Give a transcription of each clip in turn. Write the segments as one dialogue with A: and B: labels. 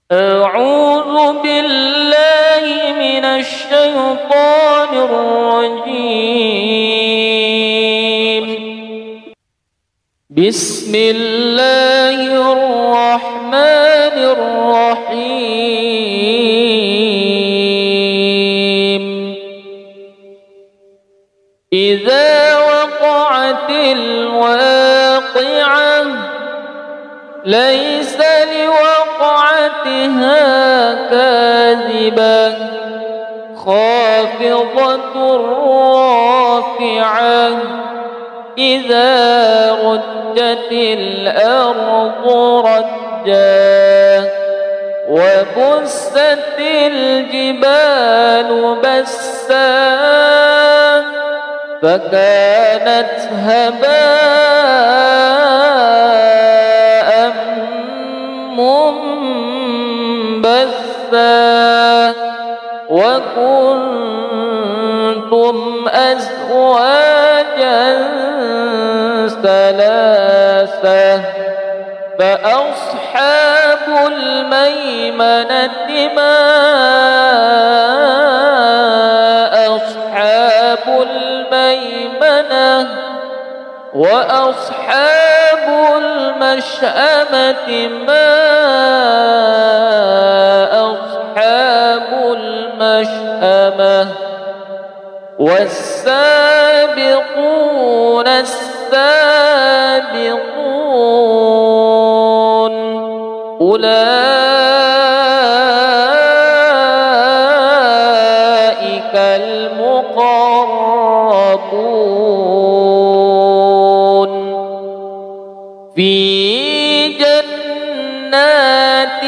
A: أعوذ بالله من الشيطان الرجيم. بسم الله الرحمن الرحيم. إذا وقعت الواقعة ليس لوقعتها كاذبة خافضة رافعة إذا رجت الأرض رجا وبست الجبال بسا فكانت هباء منبثا وكنتم أزواجا ثلاثة فأصحاب الميمنة ما أصحاب الميمنة وأصحاب المشأمة ما أصحاب المشأمة والسابقون السابقون أولئك المقربون في جنات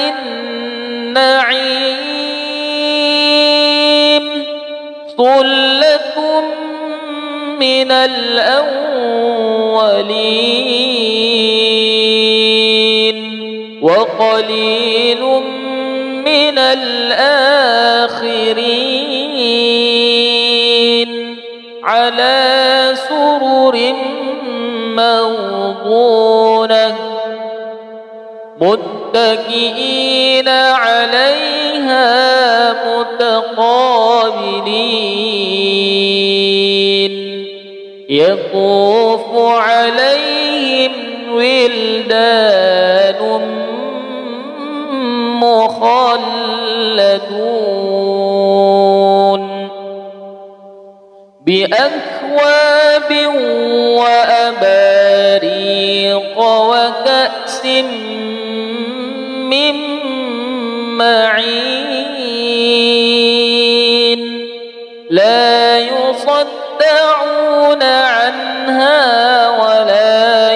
A: النعيم ثلة من الأولين وقليل من الآخرين على سرر موضونة متكئين عليها متقابلين يطوف عليهم ولدان مخلدون بأكواب وأباريق وكأس من معين لا يصدعون عنها ولا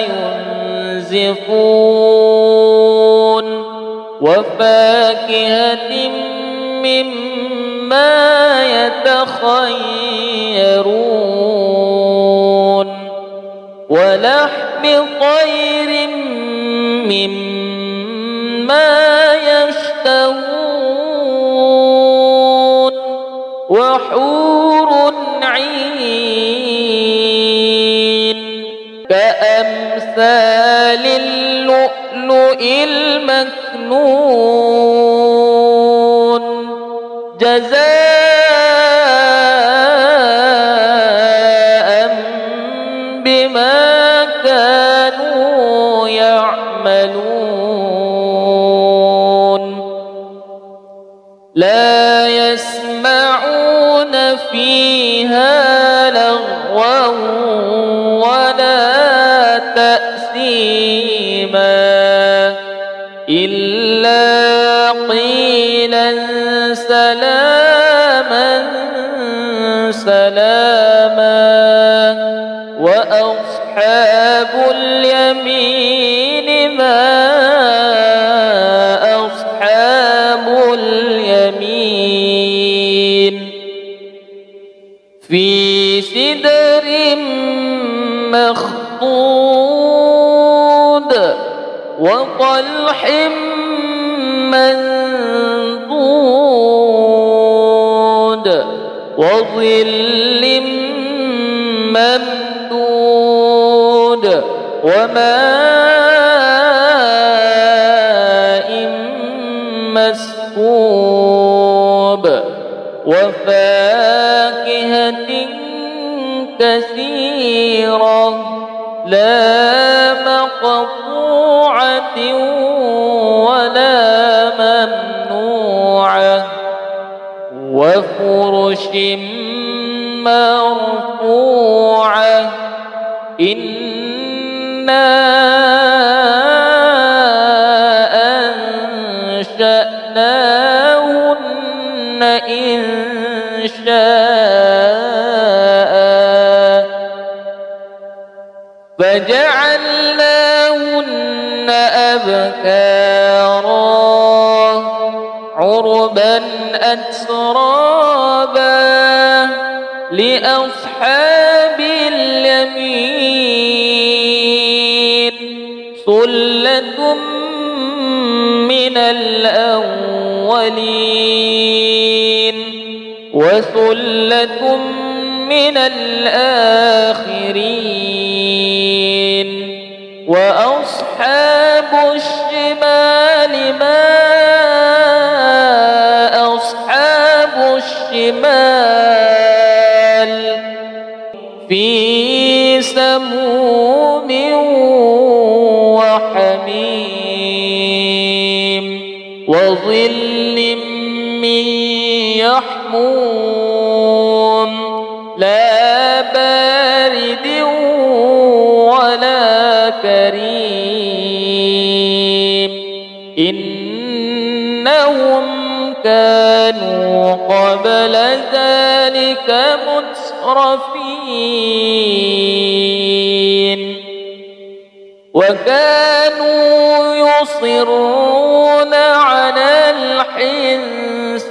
A: ينزفون وفاكهة مما يتخيرون ولحم طير مما يشتهون وحور عين كأمثال اللؤلؤ المكنون جزاء بما كانوا يعملون لا يسمعون فيها لغوا ولا تأثيما إلا قيلا سلاما سلاما وأصحاب اليمين ما أصحاب اليمين في سدر مخضود وطلح منضود وظل ممدود وماء مسكوب وفاكهة كثيرة لا مقطوعة ولا ممنوعة وفرش مرفوعة إنا أنشأناهن إنشاء فجعلناهن أبكارا عربا أترابا لأصحاب اليمين ثلة من الأولين وثلة من الآخرين وأصحاب الشمال ما أصحاب الشمال في سموم وحميم وظل من يحموم لا بارد ولا كريم إنهم كانوا قبل ذلك مترفين وكانوا يصرون على الحنث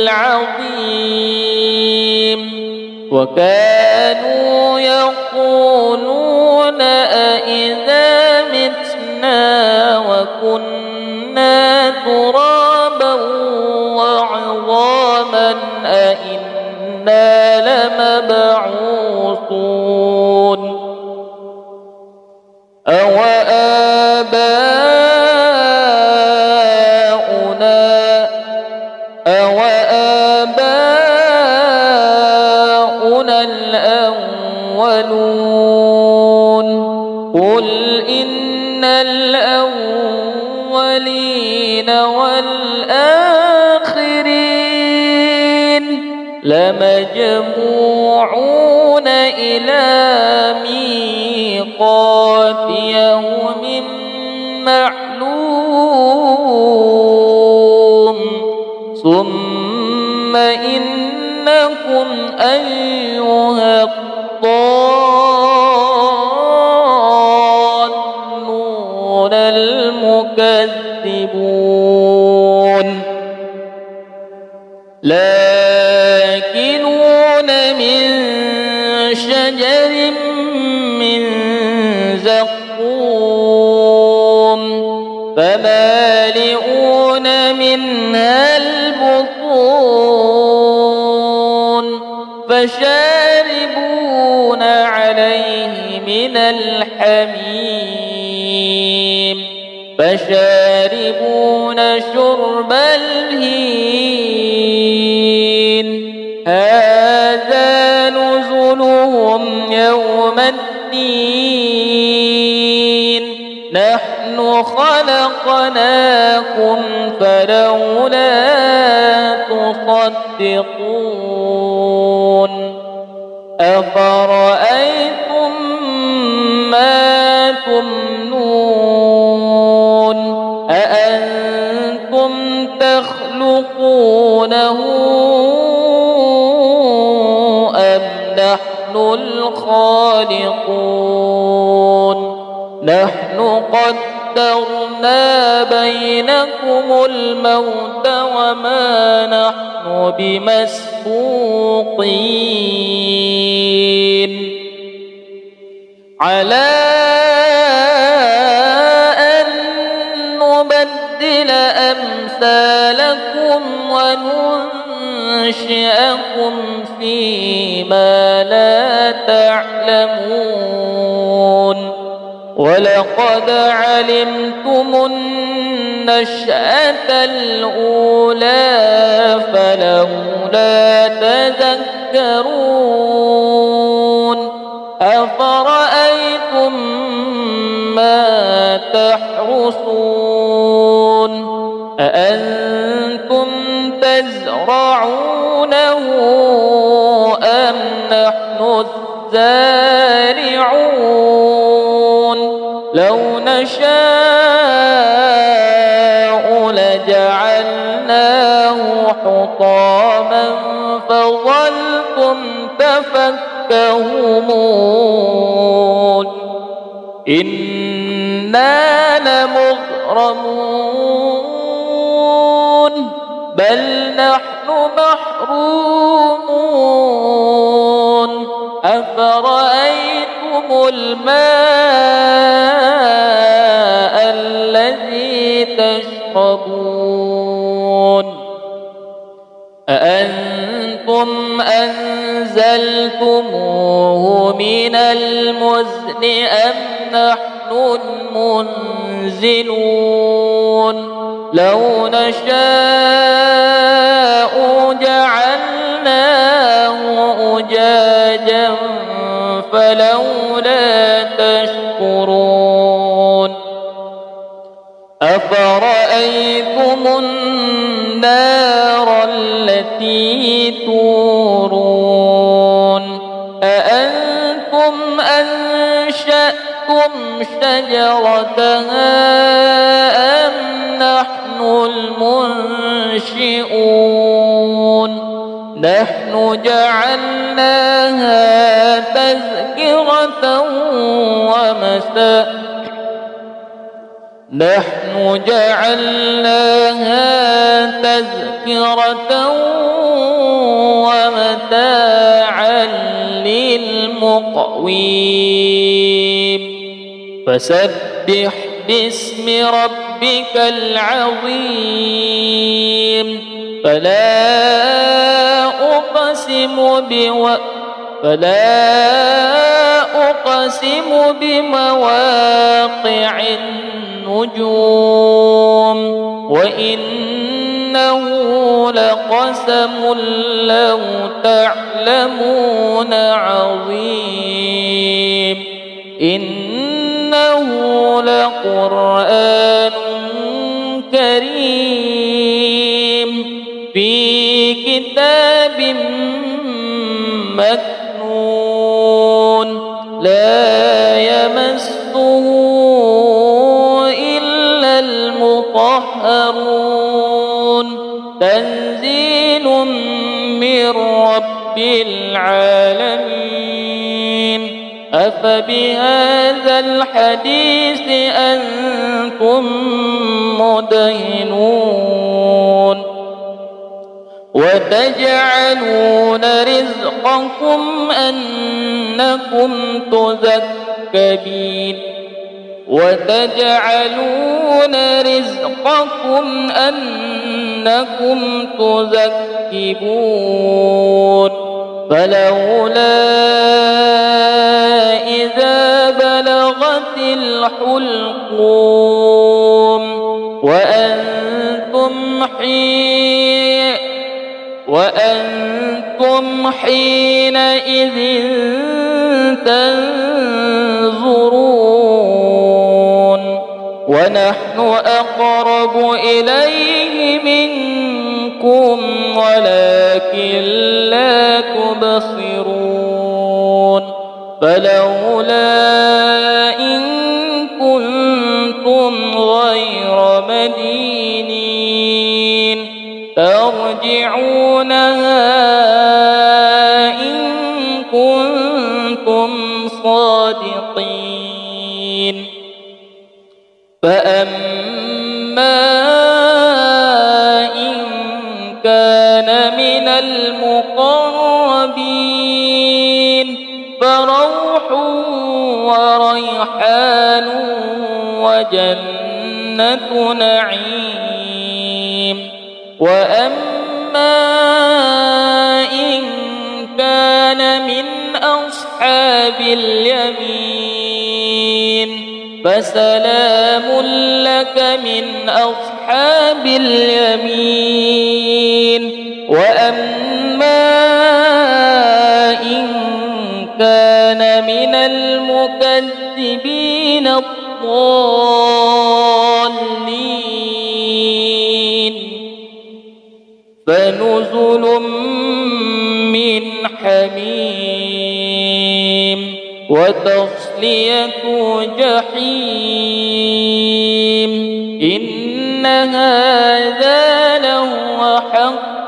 A: العظيم وكانوا يقولون أئذا متنا وكنا ترابا وعظاما أئنا لمبعوثون أوآباؤنا الأولون قل إن الأولين والآخرين لمجموعون إلى ميقات يوم معلوم ثم إنكم أيها الضالون المكذبون لآكلون من شجر من زقوم فمالئون منها البطون فشاربون عليه من الحميم فشاربون شرب الهين هذا نزلهم يوم الدين نحن خلقناكم فلولا تصدقون أفرأيتم ما تمنون أأنتم تخلقونه أم نحن الخالقون نحن قدرنا بينكم الموت وما نحن بمسبوقين على أن نبدل أمثالكم وننشئكم فيما لا تعلمون ولقد علمتم النشأة الأولى فلولا تذكرون أفرأيتم ما تحرثون أأنتم تزرعونه أم نحن الزارعون لو نشاء لجعلناه حطاما فظلتم تفكهون إنا لمغرمون بل نحن محرومون أفرأيتم الماء الذي تشربون أأنتم أنزلتموه من المزن أم نحن المنزلون لو نشاء جعلناه أجاجا فلولا تشكرون أفرأيتم النار التي تورون أأنتم أنشأتم شجرتها أم نحن المنشئون نحن جعلناها تذكرة ومتاعا للمقوين فسبح باسم ربك العظيم فلا أقسم بمواقع النجوم وإنه لقسم لو تعلمون عظيم إنه لقرآن كريم في كتاب مكنون لا يمسه إلا المطهرون تنزيل من رب العالمين أفبهذا الحديث أنتم مدهنون وتجعلون رزقكم أنكم تذكرون فلولا إذا بلغت الحلقوم وأنتم حينئذ تنظرون ونحن أقرب إليه منكم ولكن لا تبصرون فلولا إن كنتم غير مدينين ترجعونها إن كنتم صادقين فأما إن كان من المقربين فروح وريحان وجنة نعيم وأما إن كان من أصحاب اليمين فسلام لك من أصحاب اليمين وأما إن كان من المكذبين الضالين فنزل من حميم وتصلية جحيم إن هذا لهو حق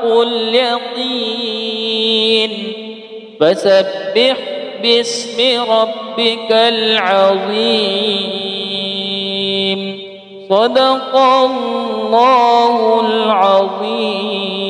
A: اليقين فسبح باسم ربك العظيم صدق الله العظيم.